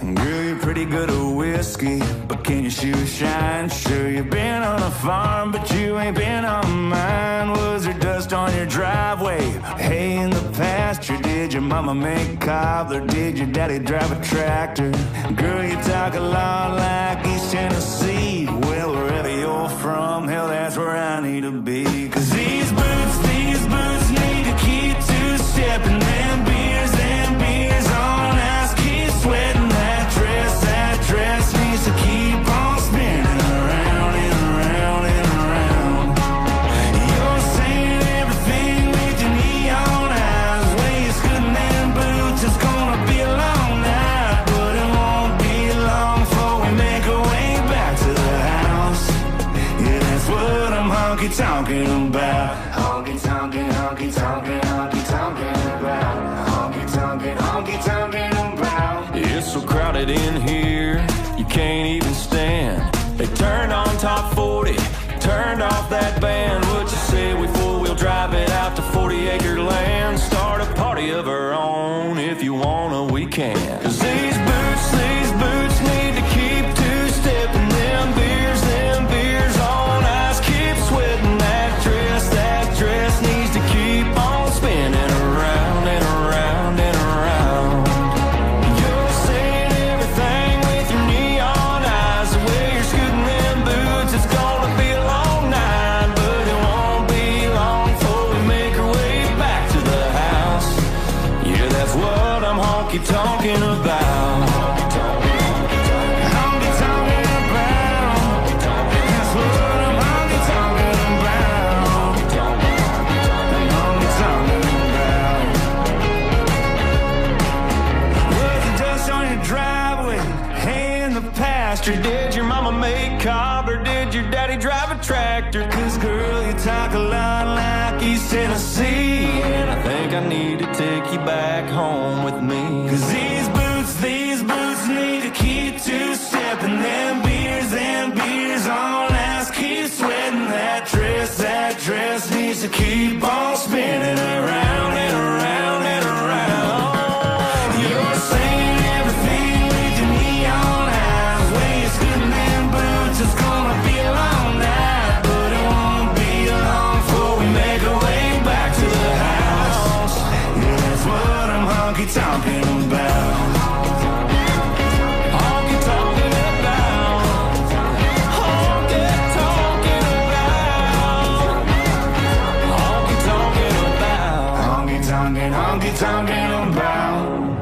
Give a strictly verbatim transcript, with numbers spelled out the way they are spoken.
Girl, you're pretty good at whiskey, but can your shoes shine? Sure, you've been on a farm, but you ain't been on mine. Was there dust on your driveway? Hay in the pasture? Did your mama make cobbler? Did your daddy drive a tractor? Girl, you talk a lot like East Tennessee. Well, wherever you're from, hell, that's where I need to be. Cause these boots, these boots need to keep two-stepping. Them beers, them beers on ice, keep sweating. That dress, that dress needs to keep on spinning around and around and around. You're saying everything with your neon eyes. Way you're scooting them boots, it's gonna be a long night, but it won't be long before we make our way back to the house. Yeah, that's what I'm honky-tonking about. Honky-tonking, honky-tonking, honky-tonking about. Honky-tonking, honky-tonking about. It's so crowded in here, you can't even stand. They turned on top forty, turned off that band. What you say we four-wheel drive it out to forty acre land? Start a party of our own, if you wanna we can. Cause these boots, these boots need to keep two-stepping. Them beers, them beers on ice, keep sweating. That dress, that dress needs to keep on spinning around and around and around. You're saying everything with your neon eyes. The way you're scooting them boots, it's gonna be a long night, but it won't be long before we make our way back to the house. Yeah, that's what I'm honky-tonking about. Honky-tonking about. That's what I'm honky-tonking about. Honky-tonking about. Was the dust on your driveway? Hay in the pasture? Did your mama make cob, or did your daddy drive a tractor? Cause girl, you talk a lot like East Tennessee, and I think I need to take you back home with me. Cause these boots, these boots need to keep two-stepping. Them beers, them beers on ice, keep sweating. That dress, that dress needs to keep on spinning around and around and around. You're saying everything with your neon eyes. Way you're scooting them boots, it's gonna be a long night, but it won't be long before we make our way back to the house. Yeah, that's what I'm honky-tonking about. Honky-tonking about. Honky-tonking about. Honky-tonking about. Honky-tonking, honky-tonking about.